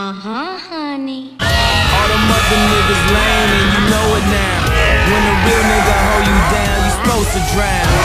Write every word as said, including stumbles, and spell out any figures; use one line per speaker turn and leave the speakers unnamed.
Uh-huh, honey.
All them other niggas lame and you know it now. When a real nigga hold you down, you supposed to drown.